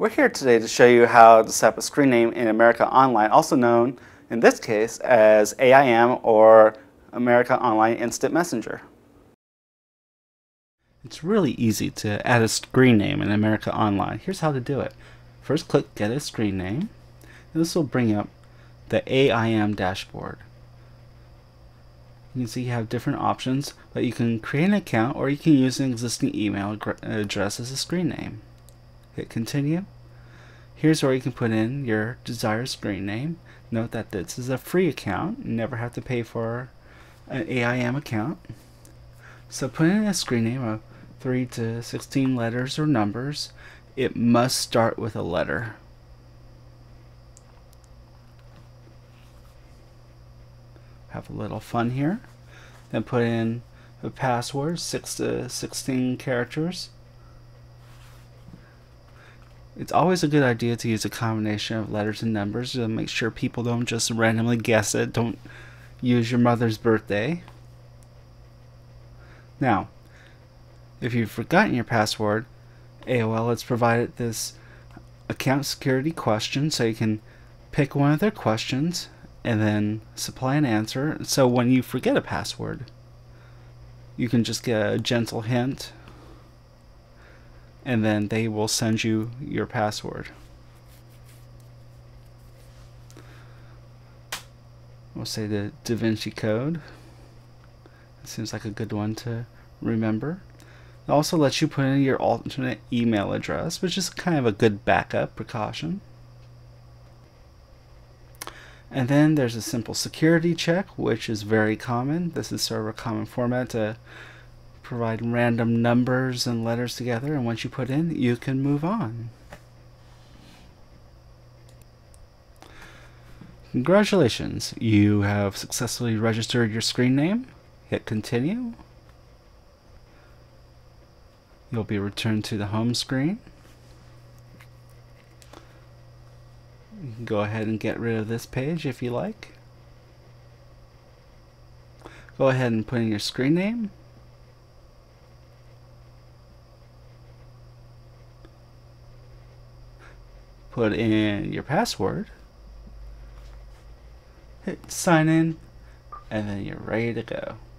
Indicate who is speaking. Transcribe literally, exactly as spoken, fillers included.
Speaker 1: We're here today to show you how to set up a screen name in America Online, also known in this case as A I M or America Online Instant Messenger. It's really easy to add a screen name in America Online. Here's how to do it. First, click Get a Screen Name. This will bring up the A I M dashboard. You can see you have different options, but you can create an account or you can use an existing email address as a screen name. Hit Continue. Here's where you can put in your desired screen name. Note that this is a free account. You never have to pay for an A I M account. So put in a screen name of three to sixteen letters or numbers. It must start with a letter. Have a little fun here. Then put in a password, six to sixteen characters. It's always a good idea to use a combination of letters and numbers to make sure people don't just randomly guess it. Don't use your mother's birthday. Now, if you've forgotten your password, A O L has provided this account security question, so you can pick one of their questions and then supply an answer. So when you forget a password, you can just get a gentle hint and then they will send you your password. We'll say the Da Vinci Code. It seems like a good one to remember. It also lets you put in your alternate email address, which is kind of a good backup precaution. And then there's a simple security check, which is very common. This is sort of a common format to provide random numbers and letters together, and once you put in, you can move on. Congratulations, you have successfully registered your screen name. Hit Continue. You'll be returned to the home screen. You can go ahead and get rid of this page if you like. Go ahead and put in your screen name. Put in your password. Hit sign in, and then you're ready to go.